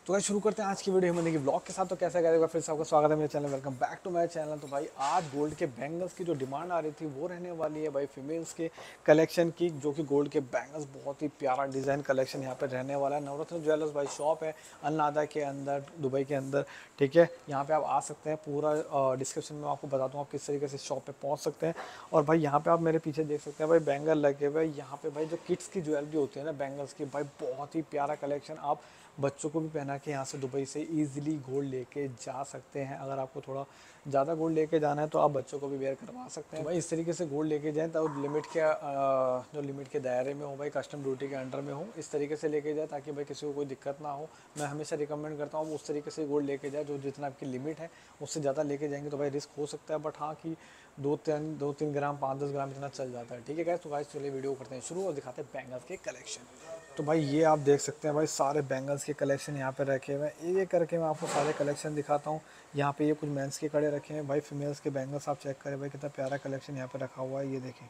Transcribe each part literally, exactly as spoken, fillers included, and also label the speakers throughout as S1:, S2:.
S1: तो भाई शुरू करते हैं आज की वीडियो हमने की ब्लॉग के साथ। तो कैसा करेगा फिर से आपका स्वागत है मेरे channel, welcome back to my channel. तो भाई आज गोल्ड के बैंगल्स की जो डिमांड आ रही थी वो रहने वाली है भाई फीमेल्स के कलेक्शन की, जो कि गोल्ड के बैंगल्स बहुत ही प्यारा डिज़ाइन कलेक्शन यहाँ पे रहने वाला है। नवरत्न ज्वेलर्स भाई शॉप है अल्नादा के अंदर, दुबई के अंदर। ठीक है, यहाँ पे आप आ सकते हैं। पूरा डिस्क्रिप्शन में आपको बता दूँ आप किस तरीके से शॉप पे पहुँच सकते हैं। और भाई यहाँ पे आप मेरे पीछे देख सकते हैं भाई बैंगल लगे हुए। यहाँ पे भाई जो किड्स की ज्वेलरी होती है ना बैंगल्स की, भाई बहुत ही प्यारा कलेक्शन। आप बच्चों को भी पहना के यहाँ से दुबई से इजीली गोल्ड लेके जा सकते हैं। अगर आपको थोड़ा ज़्यादा गोल्ड लेके जाना है तो आप बच्चों को भी वेयर करवा सकते हैं। तो भाई इस तरीके से गोल्ड लेके जाएं तो लिमिट के अ, जो लिमिट के दायरे में हो, भाई कस्टम ड्यूटी के अंडर में हो, इस तरीके से लेके जाए ताकि भाई किसी को कोई दिक्कत ना हो। मैं हमेशा रिकमेंड करता हूँ उस तरीके से गोल्ड लेके जाए जो जितना आपकी लिमिट है, उससे ज़्यादा लेके जाएंगे तो भाई रिस्क हो सकता है। बट हाँ कि दो तीन दो तीन ग्राम पाँच दस ग्राम इतना चल जाता है। ठीक है गाइस, तो गाइस चलिए वीडियो करते हैं शुरू और दिखाते हैं बैंगल्स के कलेक्शन। तो भाई ये आप देख सकते हैं भाई सारे बैंगल्स के कलेक्शन यहाँ पे रखे हुए हैं। एक एक करके मैं आपको सारे कलेक्शन दिखाता हूँ। यहाँ पे ये कुछ मेंस के कड़े रखे हैं भाई, फीमेल्स के बैंगल्स आप चेक करें भाई कितना प्यारा कलेक्शन यहाँ पे रखा हुआ है, ये देखें।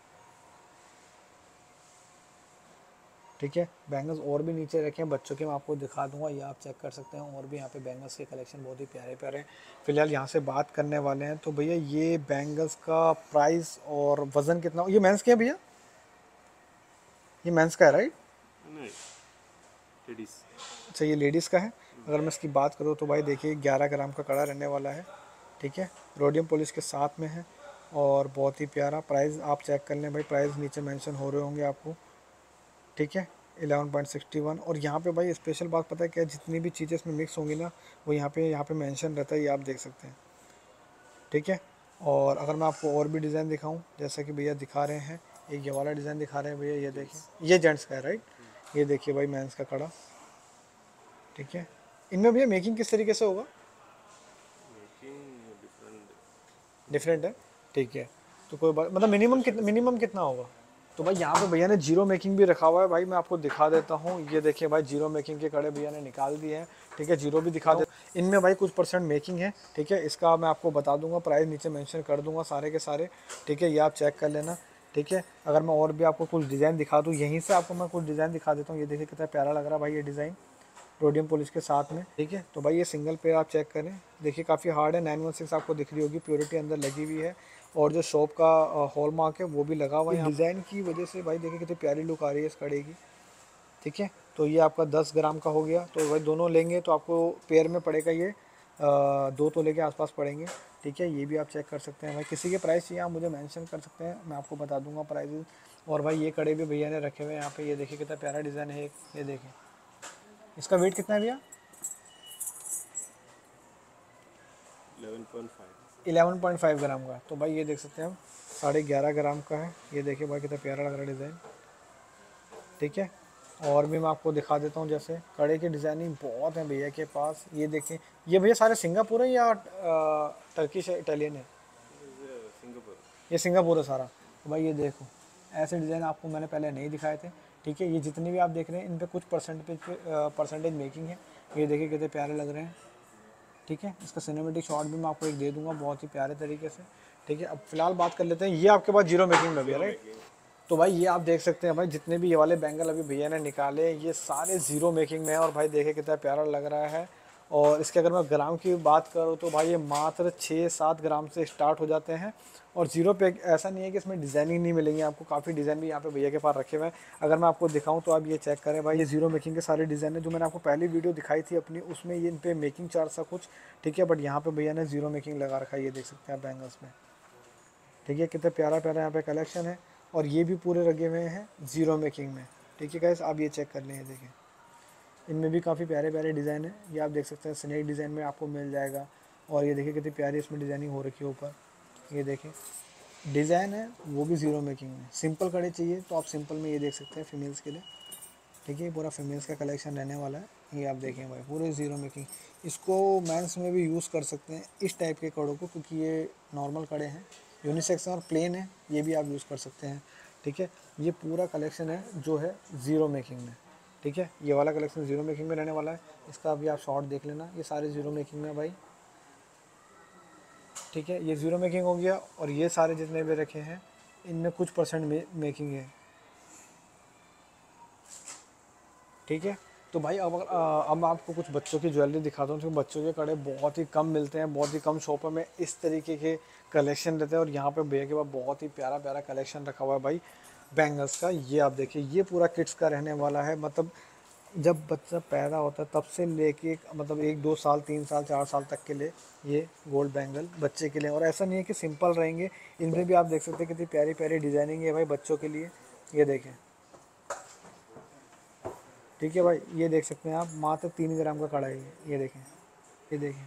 S1: ठीक है, बैंगल्स और भी नीचे रखे हैं बच्चों के, मैं आपको दिखा दूंगा, ये आप चेक कर सकते हैं। और भी यहाँ पे बैंगल्स के कलेक्शन बहुत ही प्यारे प्यारे हैं। फिलहाल यहाँ से बात करने वाले हैं। तो भैया ये बैंगल्स का प्राइस और वजन कितना, ये मेंस के है भैया? ये मेंस का है राइट?
S2: नहीं, लेडीज।
S1: अच्छा ये लेडीज़ का है। अगर मैं इसकी बात करूँ तो भाई देखिए ग्यारह ग्राम का कड़ा रहने वाला है। ठीक है, रोडियम पॉलिश के साथ में है और बहुत ही प्यारा। प्राइस आप चेक कर लें भाई, प्राइस नीचे मेंशन हो रहे होंगे आपको। ठीक है, इलेवन पॉइंट सिक्सटी वन। और यहाँ पे भाई स्पेशल बात पता है क्या, जितनी भी चीज़ें इसमें मिक्स होंगी ना वो यहाँ पे यहाँ पे मेंशन रहता है, ये आप देख सकते हैं। ठीक है, और अगर मैं आपको और भी डिज़ाइन दिखाऊं जैसा कि भैया दिखा रहे हैं, एक ये वाला डिज़ाइन दिखा रहे हैं भैया, ये देखिए ये जेंट्स का है राइट। ये देखिए भाई मेंस का कड़ा। ठीक है, इनमें भैया मेकिंग किस तरीके से होगा?
S2: Making different.
S1: डिफरेंट है। ठीक है, तो कोई बात मतलब मिनिमम कितना मिनिमम कितना होगा? तो भाई यहाँ पे भैया ने जीरो मेकिंग भी रखा हुआ है भाई, मैं आपको दिखा देता हूँ। ये देखिए भाई जीरो मेकिंग के कड़े भैया ने निकाल दिए हैं। ठीक है, जीरो भी दिखा दे, इनमें भाई कुछ परसेंट मेकिंग है। ठीक है, इसका मैं आपको बता दूंगा, प्राइस नीचे मेंशन कर दूंगा सारे के सारे। ठीक है, ये आप चेक कर लेना। ठीक है, अगर मैं और भी आपको कुछ डिज़ाइन दिखा दूँ, यहीं से आपको मैं कुछ डिज़ाइन दिखा देता हूँ। ये देखिए कितना प्यारा लग रहा है भाई ये डिज़ाइन रोडियम पॉलिश के साथ में। ठीक है, तो भाई ये सिंगल पे आप चेक करें, देखिए काफ़ी हार्ड है। नाइन वन सिक्स आपको दिख रही होगी, प्योरिटी अंदर लगी हुई है। और जो शॉप का हॉल मार्क है वो भी लगा हुआ है डिज़ाइन की वजह से। भाई देखिए कितनी प्यारी लुक आ रही है इस कड़े की। ठीक है, तो ये आपका दस ग्राम का हो गया। तो भाई दोनों लेंगे तो आपको पेयर में पड़ेगा ये आ, दो तोले के आसपास पड़ेंगे। ठीक है, ये भी आप चेक कर सकते हैं भाई। किसी के प्राइस चाहिए आप मुझे मेंशन कर सकते हैं, मैं आपको बता दूंगा प्राइस। और भाई ये कड़े भी भैया ने रखे हुए हैं यहाँ पे, ये देखिए कितना प्यारा डिज़ाइन है एक, ये देखें। इसका वेट कितना है भैया?
S2: Eleven point five.
S1: Eleven point five gram का। तो भाई ये देख सकते हैं हम, साढ़े ग्यारह ग्राम का है। ये देखिए भाई कितना प्यारा लग रहा है डिज़ाइन। ठीक है, और भी मैं आपको दिखा देता हूँ, जैसे कड़े की डिज़ाइनिंग बहुत है भैया के पास। ये देखें, ये भैया सारे सिंगापुर है या टर्किश है, इटालियन है?
S2: सिंगापुर।
S1: ये सिंगापुर है सारा। तो भाई ये देखो ऐसे डिज़ाइन आपको मैंने पहले नहीं दिखाए थे। ठीक है, ये जितने भी आप देख रहे हैं इन पे कुछ परसेंटेज पे परसेंटेज मेकिंग है। ये देखिए कितने प्यारे लग रहे हैं। ठीक है, इसका सिनेमेटिक शॉट भी मैं आपको एक दे दूंगा बहुत ही प्यारे तरीके से। ठीक है, अब फिलहाल बात कर लेते हैं, ये आपके पास जीरो मेकिंग में भी है राइट? तो भाई ये आप देख सकते हैं भाई, जितने भी ये वाले बैंगल अभी भैया ने निकाले ये सारे ज़ीरो मेकिंग में है। और भाई देखे कितना प्यारा लग रहा है। और इसके अगर मैं ग्राम की बात करूँ तो भाई ये मात्र छः सात ग्राम से स्टार्ट हो जाते हैं। और जीरो पे ऐसा नहीं है कि इसमें डिज़ाइनिंग नहीं मिलेंगी आपको, काफ़ी डिज़ाइन भी यहाँ पे भैया के पास रखे हुए हैं। अगर मैं आपको दिखाऊं तो आप ये चेक करें भाई, ये जीरो मेकिंग के सारे डिज़ाइन है जो मैंने आपको पहली वीडियो दिखाई थी अपनी, उसमें ये इन पे मेकिंग चार्ज था कुछ। ठीक है, बट यहाँ पे भैया ने जीरो मेकिंग लगा रखा है, ये देख सकते हैं आप बैंगल्स में। ठीक है, कितना प्यारा प्यारा यहाँ पे कलेक्शन है। और ये भी पूरे लगे हुए हैं ज़ीरो मेकिंग में। ठीक है गाइस, आप ये चेक कर लें, ये देखें इनमें भी काफ़ी प्यारे प्यारे डिज़ाइन है। ये आप देख सकते हैं स्नेक डिज़ाइन में आपको मिल जाएगा। और ये देखिए कितनी प्यारी इसमें डिज़ाइनिंग हो रखी है ऊपर, ये देखें डिज़ाइन है वो भी ज़ीरो मेकिंग में। सिंपल कड़े चाहिए तो आप सिंपल में ये देख सकते हैं फीमेल्स के लिए। ठीक है, पूरा फीमेल्स का कलेक्शन रहने वाला है। ये आप देखें भाई पूरे ज़ीरो मेकिंग, इसको मेंस में भी यूज़ कर सकते हैं इस टाइप के कड़ों को, क्योंकि ये नॉर्मल कड़े हैं, यूनिसेक्स और प्लेन है, ये भी आप यूज़ कर सकते हैं। ठीक है, ये पूरा कलेक्शन है जो है ज़ीरो मेकिंग में। ठीक है, ये वाला कलेक्शन ज़ीरो मेकिंग में रहने वाला है। इसका भी आप शॉर्ट देख लेना, ये सारे ज़ीरो मेकिंग में भाई। ठीक है, ये ज़ीरो मेकिंग हो गया। और ये सारे जितने भी रखे हैं इनमें कुछ परसेंट मे, मेकिंग है। ठीक है, तो भाई अब अ, अब मैं आपको कुछ बच्चों की ज्वेलरी दिखाता हूँ। तो बच्चों के कड़े बहुत ही कम मिलते हैं, बहुत ही कम शॉपों में इस तरीके के कलेक्शन रहते हैं। और यहाँ पे भैया के पास बहुत ही प्यारा प्यारा कलेक्शन रखा हुआ है भाई बैंगल्स का। ये आप देखिए, ये पूरा किड्स का रहने वाला है। मतलब जब बच्चा पैदा होता है तब से लेके मतलब एक दो साल तीन साल चार साल तक के लिए ये गोल्ड बैंगल बच्चे के लिए। और ऐसा नहीं है कि सिंपल रहेंगे, इनमें भी आप देख सकते हैं कितनी प्यारी प्यारी डिज़ाइनिंग है भाई बच्चों के लिए। ये देखें, ठीक है भाई, ये देख सकते हैं आप, मात्र तीन ग्राम का कड़ा है ये। ये देखें, ये देखें,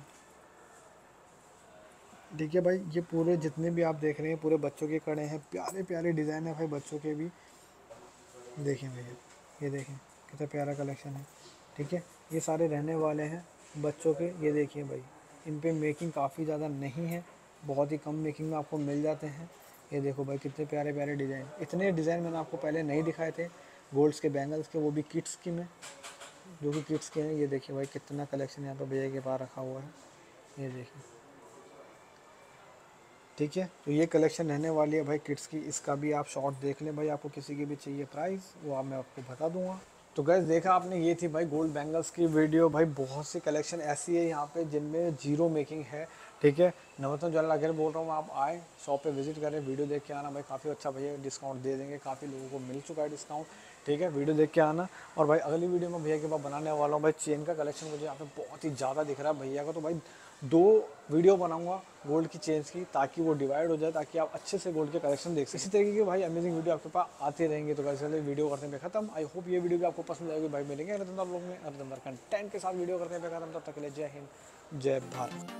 S1: ठीक है भाई। ये पूरे जितने भी आप देख रहे हैं पूरे बच्चों के कड़े हैं, प्यारे प्यारे डिज़ाइन है भाई बच्चों के भी। देखें भैया, ये देखें कितना प्यारा कलेक्शन है, ठीक है। ये सारे रहने वाले हैं बच्चों के। ये देखिए भाई, इन पे मेकिंग काफ़ी ज़्यादा नहीं है, बहुत ही कम मेकिंग में आपको मिल जाते हैं। ये देखो भाई कितने प्यारे प्यारे डिज़ाइन, इतने डिज़ाइन मैंने आपको पहले नहीं दिखाए थे गोल्ड्स के बैंगल्स के, वो भी किड्स की में, जो कि किड्स के हैं। ये देखिए भाई कितना कलेक्शन यहाँ पर भैया के पास रखा हुआ है, ये देखिए, ठीक है। तो ये कलेक्शन रहने वाली है भाई किड्स की। इसका भी आप शॉर्ट देख लें भाई, आपको किसी की भी चाहिए प्राइस वो आप मैं आपको बता दूंगा। तो गैस देखा आपने, ये थी भाई गोल्ड बैंगल्स की वीडियो। भाई बहुत सी कलेक्शन ऐसी है यहाँ पे जिनमें जीरो मेकिंग है, ठीक है। नवरत्न ज्वेलर अगर बोल रहा हूँ, आप आए शॉप पे विजिट करें, वीडियो देख के आना भाई, काफ़ी अच्छा भैया डिस्काउंट दे देंगे, काफ़ी लोगों को मिल चुका है डिस्काउंट, ठीक है। वीडियो देख के आना। और भाई अगली वीडियो में भैया के पास बनाने वाला हूँ भाई चेन का कलेक्शन। मुझे यहाँ पे बहुत ही ज़्यादा दिख रहा है भैया का, तो भाई दो वीडियो बनाऊंगा गोल्ड की चेन्स की, ताकि वो डिवाइड हो जाए, ताकि आप अच्छे से गोल्ड के कलेक्शन देख सकें। इसी तरीके की भाई अमेजिंग वीडियो आपके पास आते रहेंगे। तो वैसे वीडियो करने पे खत्म। आई होप ये वीडियो भी आपको पसंद आएगी भाई। मिलेंगे अगले दिन लोग में अगले दिन कंटेंट के साथ वीडियो करने पे खत्म। तब तक के लिए जय हिंद, जय भारत।